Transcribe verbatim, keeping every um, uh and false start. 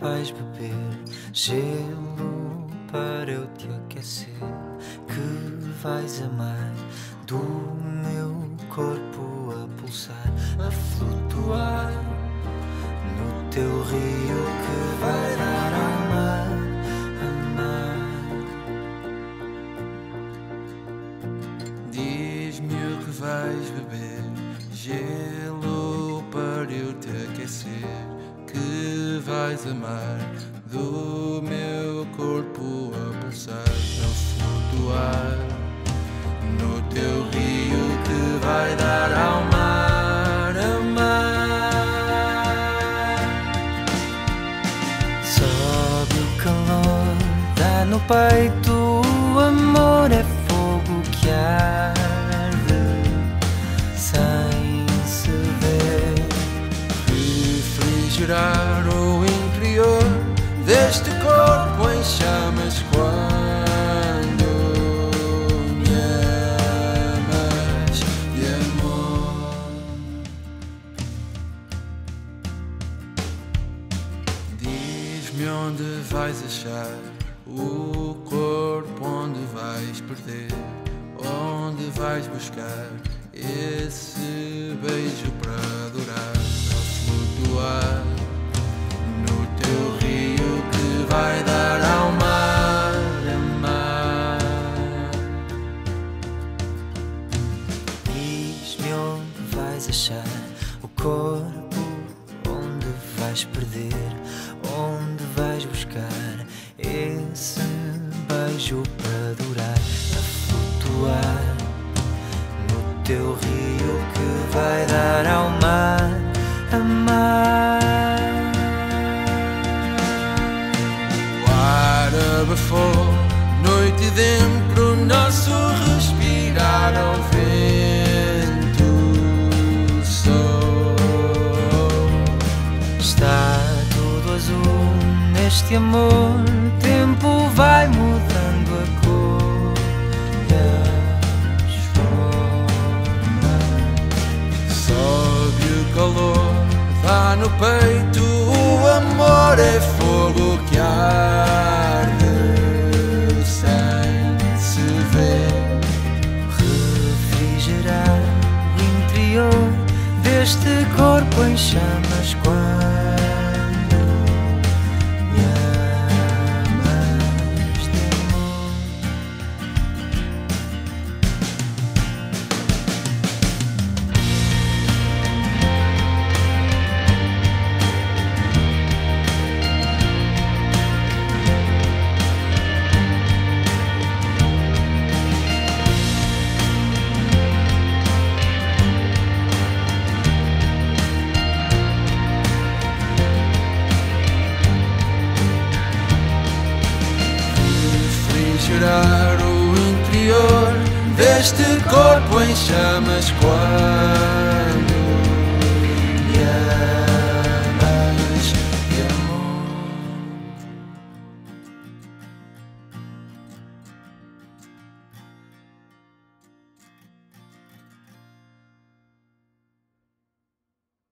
vais beber gelo para eu te aquecer, que vais amar do meu corpo a pulsar, a flutuar no teu rio que vai dar ao mar, amar. Diz-me o que vais beber, gelo para eu te aquecer, que vais amar do meu corpo a pulsar, a flutuar no teu rio que vai dar ao mar, amar. Sobe o calor, dá no peito, o amor é fogo que arde sem se ver. Refrigerar o interior deste corpo em chamas quando me amas de amor. Diz-me onde vais achar o corpo, onde vais perder, onde vais buscar esse beijo para adorar, a flutuar no teu rio que vai dar ao mar, amar. Diz-me onde vais achar o corpo, onde vais perder, onde vais buscar esse beijo para durar, a flutuar no teu rio que vai dar ao mar, amar. O ar abafou, noite dentro, nosso respirar ao vento. Sou. Está tudo azul neste amor, tempo vai mudando a cor e as formas. Sobe o calor, dá no peito, o amor é fogo que arde sem se ver. Refrigerar o interior deste corpo em chamas quando me amas de amor. Refrigerar o interior deste corpo em chamas quando